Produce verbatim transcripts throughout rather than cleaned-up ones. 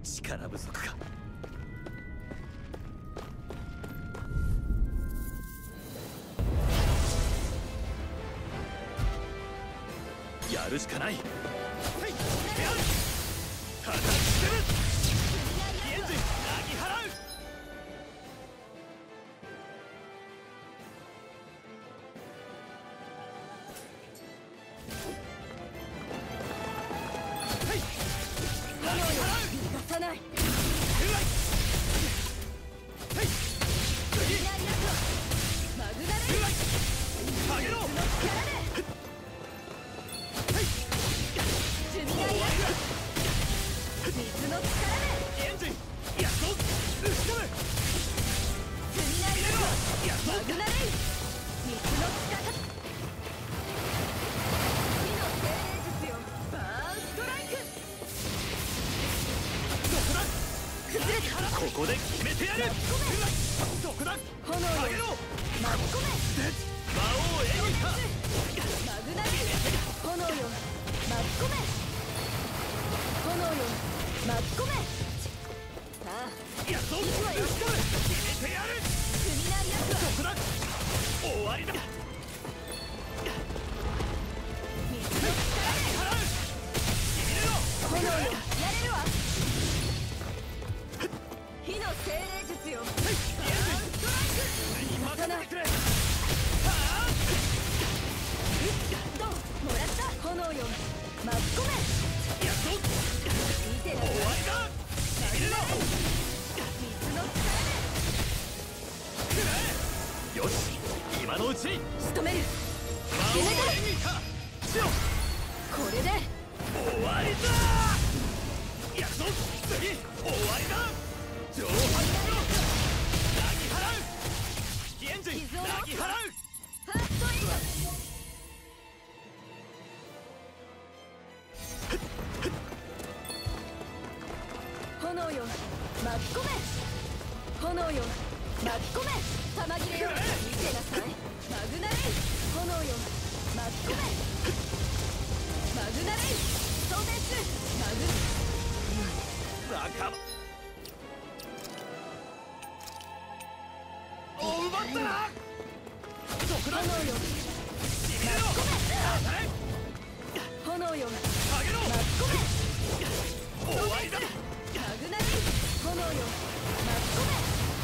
力不足か。やるしかない。ここで決めてやる。どこだ。炎よ巻き込め。魔王エゴイタマグナリ炎よ巻き込め。炎よ巻き込め。さあやっと行くわよ。決めてやる。罪なやつはどこだ。終わりだ。水の力で払う。決めろ。炎よやれるわ。火の精霊術よ。任せてくれ。どうもらった。炎よ巻き込め。やっと見てなさい。終わりだ。水の力で。よし今のうち仕留める。決めた。これで終わりだ。やっと次終わりだ。上半身をなぎ払う。引きエンジンなぎ払う。ファーストエイド。炎よ巻き込め。炎よ巻き込め。玉切れよ見てなさい。マグナレイ炎よ巻き込め。マグナレイ当然すマグ仲間お奪ったな。そこだ。炎よ巻き込め。炎よ巻き込め。終わりだ。マグナリ炎よ巻き込め。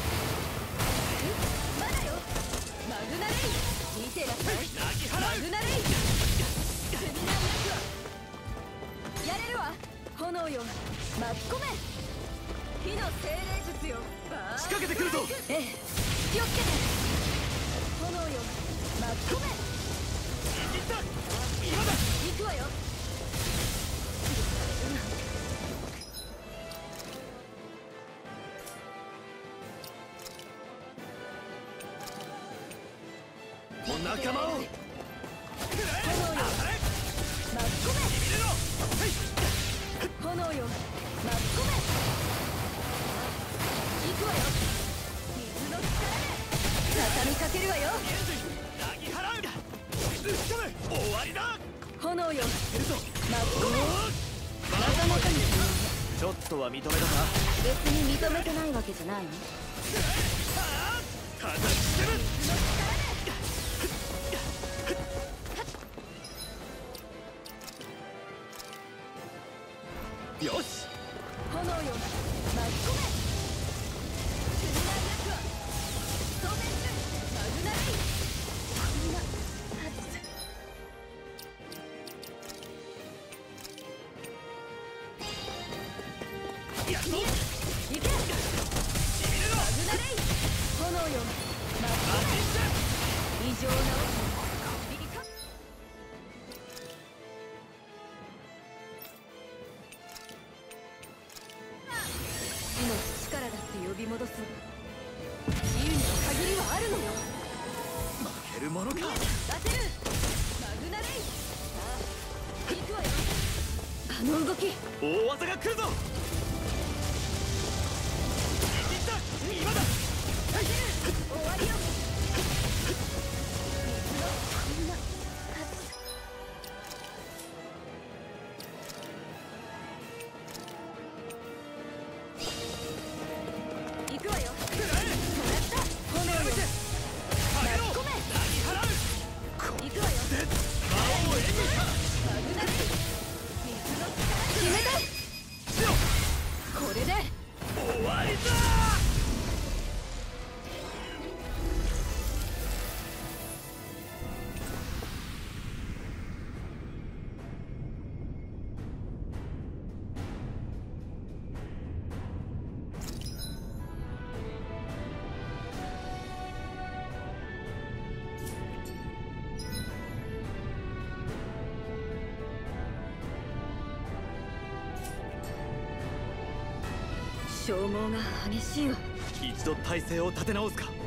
まだよ。マグナリ見てなさい。マグナリ罪なやつはやれるわ。炎よ巻き込め。火の精霊術よ。仕掛けてくるぞ。ええ気をつけて。炎よ巻き込め。行った今だ。行くわよ。お仲間を炎よ巻き込め。炎よ巻き込め。行くわよ。水の力で畳みかけるわよ。なぎ払う。終わりだ。炎よ巻き込め。なかなかにちょっとは認めたか。別に認めてないわけじゃないの。ただしてる。よし炎よ巻き込め。罪なやつは当然すマグナレイ。こんなはずやっといけ。しびれろ。マグナレイ炎よ巻き込め。異常なビリカ火の力だって呼び戻す。自由に限りはあるのよ。負けるものか。出せるマグナレイ。さあ行くわよ。あの動き大技が来るぞ。いった今だ。出せる終わりよ。水のこんなはず消耗が激しいわ。 一度体勢を立て直すか。